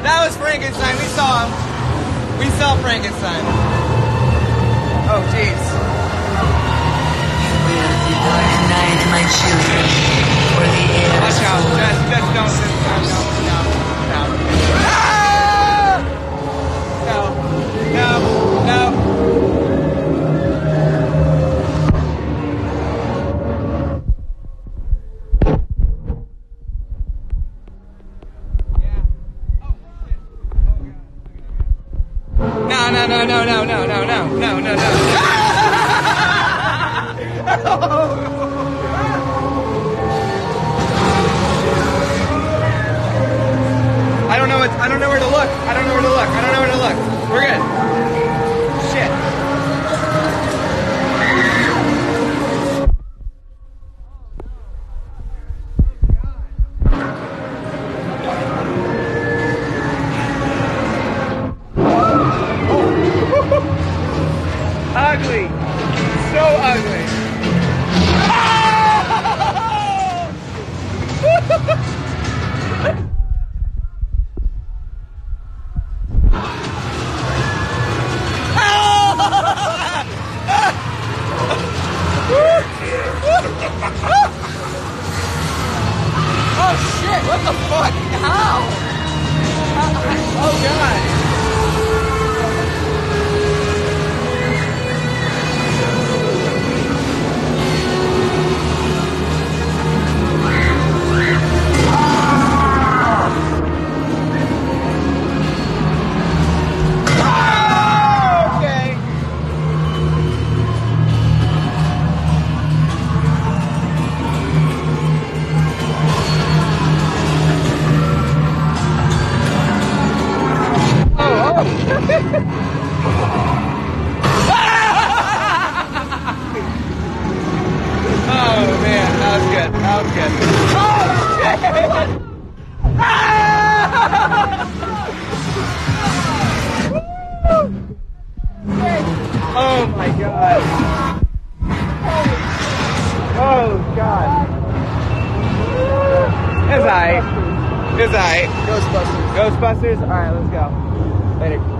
That was Frankenstein. We saw him. We saw Frankenstein. Oh, jeez. Night, my children, for the air. Watch out. Just don't. No. Ah! No. No. I don't know where to look. We're good. Shit. Ugly. So ugly. Oh shit, what the fuck? How? Oh god. Oh man, that was good. Oh shit! Oh my god. Oh god. It's alright. Ghostbusters. Alright, let's go. Later.